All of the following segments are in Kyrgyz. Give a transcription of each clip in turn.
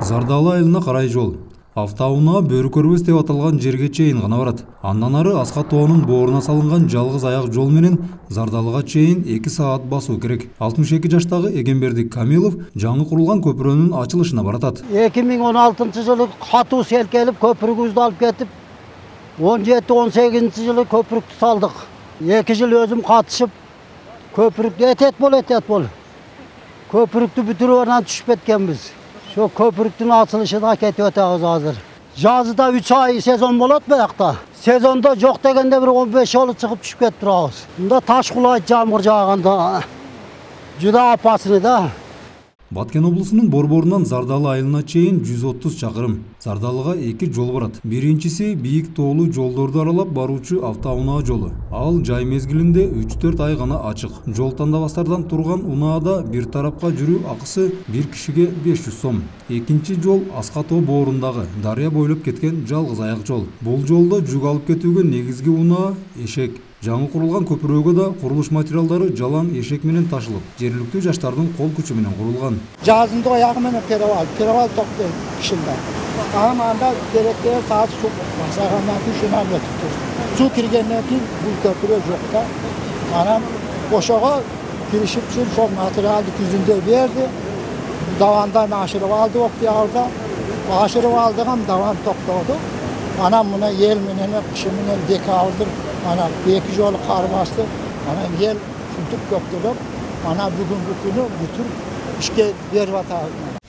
Зардалы айылына карай жол. Автоунаа бөрү көрбөс деп аталган жерге чейин гана барат. Андан ары Аска тоонун бооруна салынган жалгыз аяк жол менен Зардалыга чейин 2 саат басуу керек. 62 жаштагы Эгембердик Камилов жаңы курулган көпүрөнүн ачылышына баратат. 2016-жылы катуу сел келип көпүрүбүздү алып кетип, 17-18 көпүрүктү салдык. 2 жыл өзүм катышып, көпүрүктү этет бол. Көпүрүктү бүтүрүп анан түшүп кеткенбиз. Şu köprüktün açılışı da keti ötağız hazır. Жазда 3 ay sezon болот buyoqda. Sezonda жоқ degende bir 15 yolu çıkıp düşüp kettirabız. Bunda taş kulayt жамгыр жааганда. Juda apasını da. Баткен облусунун борборунан Зардалы айылына чейин 130 чакырым. Зардалыга 2 жол барат. Биринчиси бийик тоолуу жолдорду аралап баруучу автоунаа жолу. Ал жай мезгилинде 3-4 ай гана ачык. Жол тандабастардан турган унаада бир тарапка жүрүү акысы бир кишиге 500 сом. Экинчи жол Аска тоо боорундагы дарыя бойлоп кеткен жалгыз аяк жол. Бул жолдо жүк алып кетүүгө негизги унаа эшек. Жаңы курулган көпүрөгө да курулуш материалдары жалаң эшек менен ташылып, жергиликтүү жаштардын кол күчү менен курулган. Жазында аягы менен перевал токтой кишинде. Анда керектер саат су басагандан кийин шунан өтүп. Су киргенден кийин бул көпүрө жок да. Анан ошого киришип ошол материалды күзүндө берди. Давандан ашырып алды октябрда. Ашырып алдыгам даван токтоду. Анан муну ел менен кышы менен декабрда ana 2 жолу кар басты, ana ел күтүп көктөрүп, ana бүгүнкү күнү бүтүн ишке берип атат.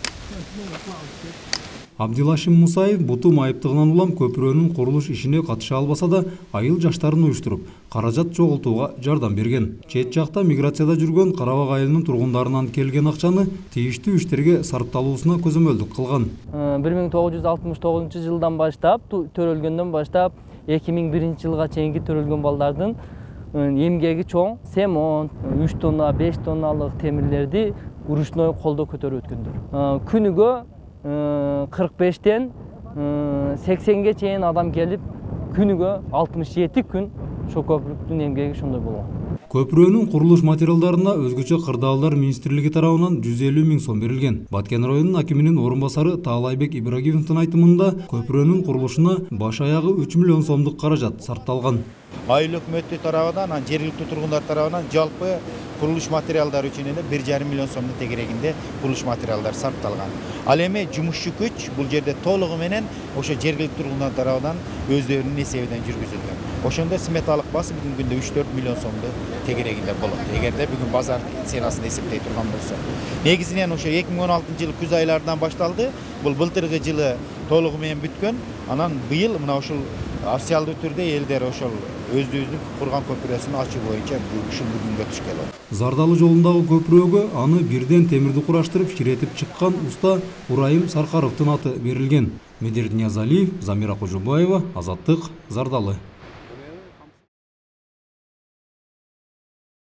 Абдилашим Мусаев буту майыптыгынан улам көпүрөнүн курулуш ишине катыша албаса да, айыл жаштарын уюштуруп, каражат чогултууга жардам берген. Чет жакта миграцияда жүргөн Карабак айылынын тургундарынан келген акчаны тийиштүү иштерге сарпталуусуна көзөмөлдүк кылган. 1969 жылдан баштап, төрөлгөндөн баштап 2001 жылга чейинки төрөлгөн балдардын эмгеги чоң. Семон, 3 тонна, 5 тонналык темирлерди урушной колдо көтөрүп өткөндөр. Күнүгө 45-тен 80-ге чейин адам келип, күнүгө 67 күн ошо көпүрүктүн эмгеги ошондой болгон. Көпүрөнүн курулуш материалдарына өзгөчө кырдаалдар министрлиги тарабынан 150 000 сом берилген. Баткен районунун акиминин орун басары Таалайбек Ибрагимовдун айтымында көпүрөнүн курулушуна баш аягы 3 миллион сомдук каражат сарпталган. Айыл өкмөтү тарабынан, жергиликтүү тургундар тарабынан жалпы курулуш материалдары үчүн 1,5 миллион сомдун тегерегинде курулуш материалдар сарпталган. Ал эми жумушчу күч бул жерде толугу менен ошо жергиликтүү тургундар тарабынан өздөрүнүн эсебинен жүргүзүлгөн. Ошондо сметалык баасы бүгүнкү күндө 3-4 миллион сомду тегерегинде болот. Эгерде бүгүн базар ценасын эсептей турган болсо. Негизинен ошо 2016 күз айларынан башталды. Бул былтыркы жылы толугу менен бүткөн. Анан быйыл мына ошол официалдуу түрдө элдер ошол өздөрүнүн курган көпүрөсүн ачуу боюнча ушул бүгүнгө түшкөн. Зардалы жолундагы көпүрөгө аны бирден темирди кураштырып ширетип чыккан уста Урайым Саркаровдун аты берилген. Медердин Ниязалиев, Замира Кожобаева, Азаттык, Зардалы.